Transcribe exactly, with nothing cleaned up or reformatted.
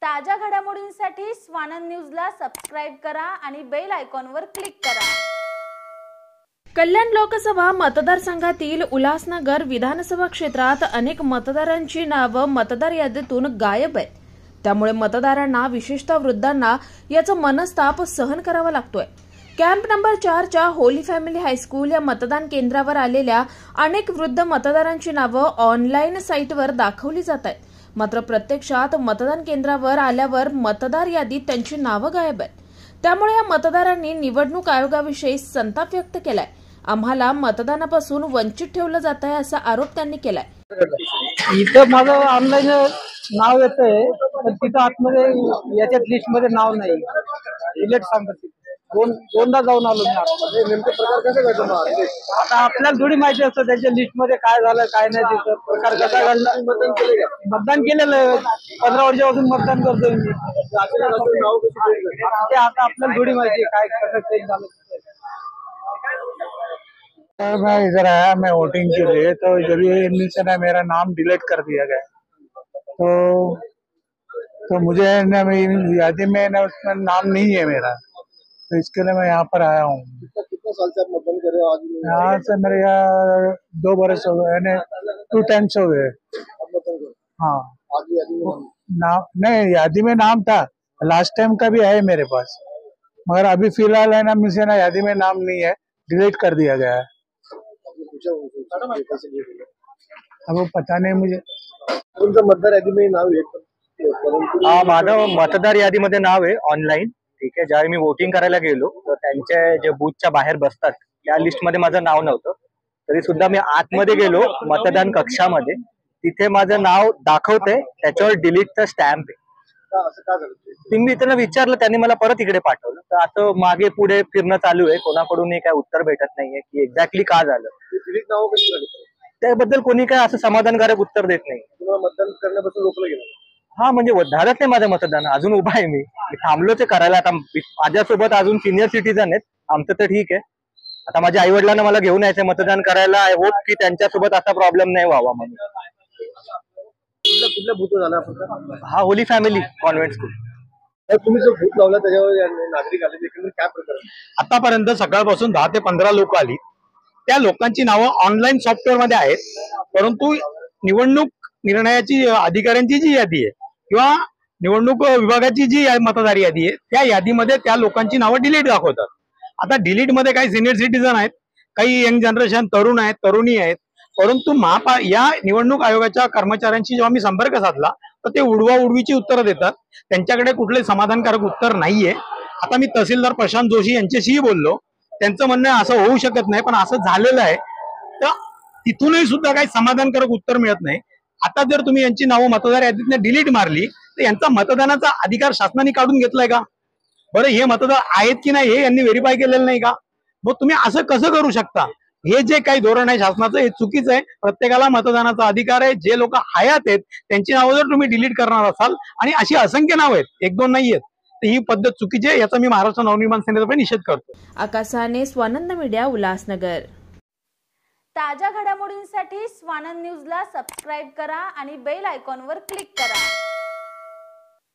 ताज्या घडामोडींसाठी स्वानंद न्यूजला सबस्क्राइब करा आणि बेल आयकॉनवर क्लिक करा। कल्याण लोकसभा मतदारसंघातील उल्हासनगर विधानसभा क्षेत्रात अनेक मतदारांची नावे मतदार यादीतून गायब आहेत। त्यामुळे मतदारांना विशेषतः वृद्धांना याचा मनस्ताप सहन करावा लागतोय। कॅम्प नंबर चार च्या होली फॅमिली हायस्कूल या मतदान केंद्रावर आलेल्या अनेक वृद्ध मतदारांची नावे ऑनलाईन साइटवर दाखवली जात आहेत। मात्र प्रत्यक्षात मतदान केंद्रावर आल्यावर मतदार यादीत त्यांची नावे गायब आहेत। त्यामुळे या मतदारांनी निवडणूक आयोगाविषयी संताप व्यक्त केलाय। आम्हाला मतदानापासून वंचित ठेवलं जात आहे असा आरोप त्यांनी केलाय। इथं माझं ऑनलाईन नाव येतंय पण तिथं आतमध्ये याच्यात लिस्ट मध्ये नाव नाही, डिलीट सांगतात। दोन दोनदा जाऊन आलो मी आतमध्ये। नेमकं प्रकार कसा घडला आता आपल्याला थोडी माहिती असतं त्यांच्या लिस्ट मध्ये काय झालं काय नाही, तिथं प्रकार कसा घडला। मतदान केलं मतदान केलेलं पंधरा वर्षापासून मतदान करतोय मी। ते आता आपल्याला थोडी माहिती काय कसं चेंज झालं। मैं इधर आया मैं वोटिंग के लिए, तो जब ये नीचे ना मेरा नाम डिलीट कर दिया गया तो तो मुझे ना यादी में ना उसमें नाम नहीं है मेरा, तो इसके लिए मैं यहाँ पर आया हूँ। कितने साल से आप मतदान कर रहे हो? आज यहाँ से मेरे यहाँ दो बरस हो गए, यानी टू टाइम्स हो गए। हाँ आज भी यादी में नाम नहीं, यादी में नाम था लास्ट टाइम का भी है मेरे पास, मगर अभी फिलहाल है ना मुझे ना यादी में नाम नहीं है, डिलीट कर दिया गया है। अब वो पता नहीं मुझे। तुमचं मतदार यादीमध्ये नाव आहे? हा, माझं मतदार यादीमध्ये नाव आहे ऑनलाईन। ठीक आहे, ज्यावेळी मी वोटिंग करायला गेलो तर त्यांचे जे बूथच्या बाहेर बसतात त्या लिस्टमध्ये माझं नाव नव्हतं, तरी सुद्धा मी आतमध्ये गेलो मतदान कक्षामध्ये, तिथे माझं नाव दाखवते, त्याच्यावर डिलीटचा स्टॅम्प आहे। मी त्यांना विचारलं, त्यांनी मला परत इकडे पाठवलं। तर आता मागे पुढे फिरणं चालू आहे, कोणाकडूनही काय उत्तर भेटत नाहीये की एक्झॅक्टली का झालं। त्याबद्दल कोणी काय असं समाधानकारक उत्तर देत नाही। मतदान करण्यापासून रोखलं गेलं? हा, म्हणजे झालंच नाही माझं मतदान, अजून उभा आहे मी, थांबलोच आहे करायला। आता माझ्यासोबत अजून सिनियर सिटीजन आहेत, आमचं तर ठीक आहे। आता माझ्या आई वडिलांना मला घेऊन यायचं मतदान करायला, आय होप की त्यांच्यासोबत असा प्रॉब्लेम नाही व्हावा म्हणून। कुठल्या बूथ झाला? हा, होली फॅमिली कॉन्व्हेंट स्कूल। तुम्ही जो बूथ लावला त्याच्यावर नागरिक आले, देखील काय प्रकार? आतापर्यंत सकाळपासून दहा ते पंधरा लोक आली, त्या लोकांची नावं ऑनलाईन सॉफ्टवेअर मध्ये आहेत, परंतु निवडणूक निर्णयाची अधिकाऱ्यांची जी यादी आहे किंवा निवडणूक विभागाची जी मतदार यादी आहे त्या यादीमध्ये त्या लोकांची नावं डिलीट दाखवतात। आता डिलीट मध्ये काही सिनियर सिटीजन आहेत, काही यंग जनरेशन तरुण आहेत, तरुणी आहेत, परंतु महापा या निवडणूक आयोगाच्या कर्मचाऱ्यांशी जेव्हा मी संपर्क साधला तर ते उडवा उडवीची उत्तरं देतात, त्यांच्याकडे कुठले समाधानकारक उत्तर नाहीये। आता मी तहसीलदार प्रशांत जोशी यांच्याशीही बोललो, त्यांचं म्हणणं असं होऊ शकत नाही, पण असं झालेलं आहे, तर तिथूनही सुद्धा काही समाधानकारक उत्तर मिळत नाही। आता जर तुम्ही यांची नावं मतदार यादीतनं डिलीट मारली तर यांचा मतदानाचा अधिकार शासनाने काढून घेतलाय का? बरं, हे मतदार आहेत की नाही हे यांनी व्हेरीफाय केलेलं नाही का? मग तुम्ही असं कसं करू शकता? हे जे काही धोरण आहे शासनाचं हे चुकीचं आहे। प्रत्येकाला मतदानाचा अधिकार आहे। जे लोक हयात आहेत त्यांची नावं जर तुम्ही डिलीट करणार असाल, आणि अशी असंख्य नावं आहेत, एक दोन नाही आहेत, तर ही पद्धत चुकीची आहे। याचा मी महाराष्ट्र नवनिर्माण सेनेतर्फे निषेध करतो। आकाशाने स्वानंद मीडिया उल्हासनगर। ताज्या घडामोडींसाठी स्वानंद न्यूजला सबस्क्राइब करा आणि बेल आयकॉनवर क्लिक करा।